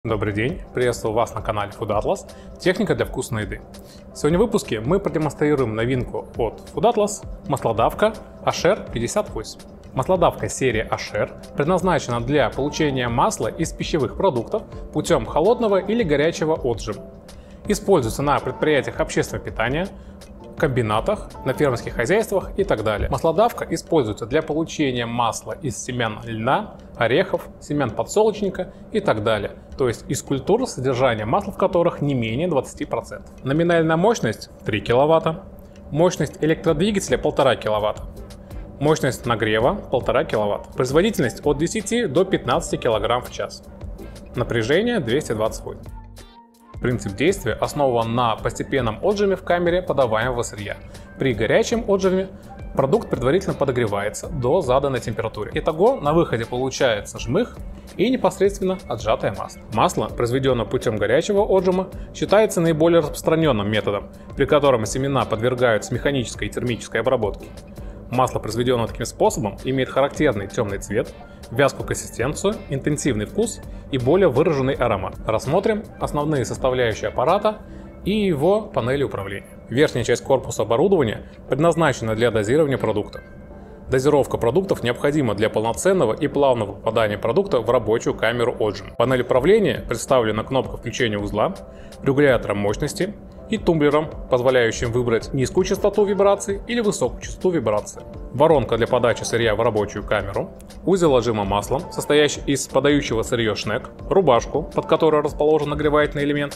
Добрый день, приветствую вас на канале Food Atlas, техника для вкусной еды. Сегодня в выпуске мы продемонстрируем новинку от Food Atlas – маслодавка Asher 58. Маслодавка серии Asher предназначена для получения масла из пищевых продуктов путем холодного или горячего отжима. Используется на предприятиях общественного питания, комбинатах, на фермерских хозяйствах и так далее. Маслодавка используется для получения масла из семян льна, орехов, семян подсолнечника и так далее, то есть из культур, содержание масла в которых не менее 20%. Номинальная мощность 3 кВт, мощность электродвигателя 1,5 кВт, мощность нагрева 1,5 кВт, производительность от 10 до 15 кг в час, напряжение 220 вольт. Принцип действия основан на постепенном отжиме в камере подаваемого сырья. При горячем отжиме продукт предварительно подогревается до заданной температуры. Итого на выходе получается жмых и непосредственно отжатое масло. Масло, произведенное путем горячего отжима, считается наиболее распространенным методом, при котором семена подвергаются механической и термической обработке. Масло, произведенное таким способом, имеет характерный темный цвет, вязкую консистенцию, интенсивный вкус и более выраженный аромат. Рассмотрим основные составляющие аппарата и его панели управления. Верхняя часть корпуса оборудования предназначена для дозирования продукта. Дозировка продуктов необходима для полноценного и плавного попадания продукта в рабочую камеру отжима. Панель управления представлена кнопкой включения узла, регулятором мощности и тумблером, позволяющим выбрать низкую частоту вибраций или высокую частоту вибраций. Воронка для подачи сырья в рабочую камеру, узел отжима маслом, состоящий из подающего сырье шнек, рубашку, под которой расположен нагревательный элемент,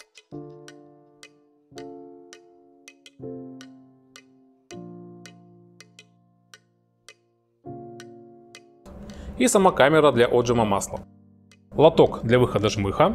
и сама камера для отжима масла. Лоток для выхода жмыха,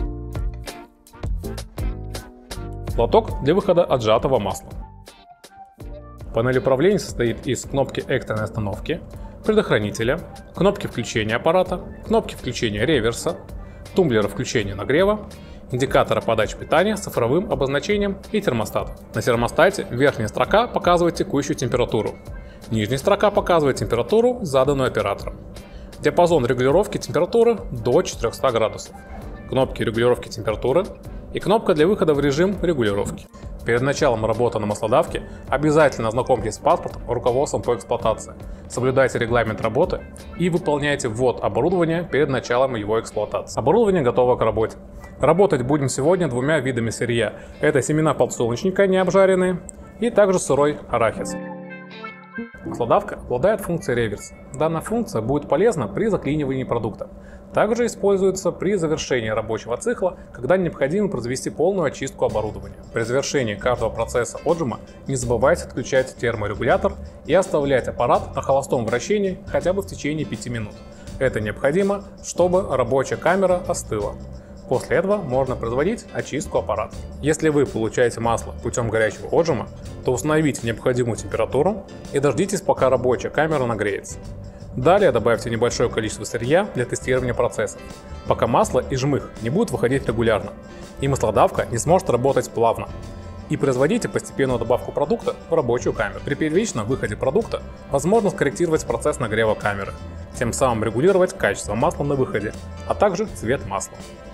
лоток для выхода отжатого масла. Панель управления состоит из кнопки экстренной остановки, предохранителя, кнопки включения аппарата, кнопки включения реверса, тумблера включения нагрева, индикатора подачи питания с цифровым обозначением и термостата. На термостате верхняя строка показывает текущую температуру, нижняя строка показывает температуру, заданную оператором. Диапазон регулировки температуры до 400 градусов, кнопки регулировки температуры и кнопка для выхода в режим регулировки. Перед началом работы на маслодавке обязательно ознакомьтесь с паспортом и руководством по эксплуатации, соблюдайте регламент работы и выполняйте ввод оборудования перед началом его эксплуатации. Оборудование готово к работе. Работать будем сегодня двумя видами сырья. Это семена подсолнечника не обжаренные и также сырой арахис. Маслодавка обладает функцией реверса. Данная функция будет полезна при заклинивании продукта. Также используется при завершении рабочего цикла, когда необходимо произвести полную очистку оборудования. При завершении каждого процесса отжима не забывайте отключать терморегулятор и оставлять аппарат на холостом вращении хотя бы в течение 5 минут. Это необходимо, чтобы рабочая камера остыла. После этого можно производить очистку аппарата. Если вы получаете масло путем горячего отжима, то установите необходимую температуру и дождитесь, пока рабочая камера нагреется. Далее добавьте небольшое количество сырья для тестирования процессов, пока масло и жмых не будут выходить регулярно, и маслодавка не сможет работать плавно. И производите постепенную добавку продукта в рабочую камеру. При первичном выходе продукта возможно скорректировать процесс нагрева камеры, тем самым регулировать качество масла на выходе, а также цвет масла.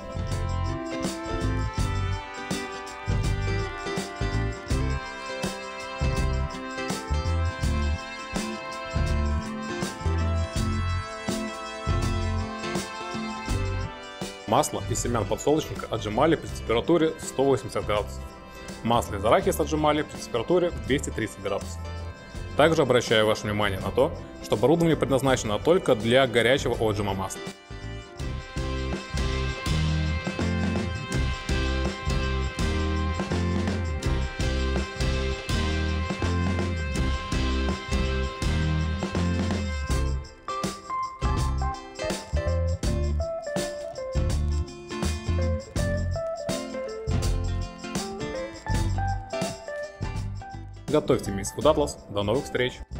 Масло из семян подсолнечника отжимали при температуре 180 градусов. Масло из арахиса отжимали при температуре 230 градусов. Также обращаю ваше внимание на то, что оборудование предназначено только для горячего отжима масла. Готовьте вместе Food Atlas. До новых встреч!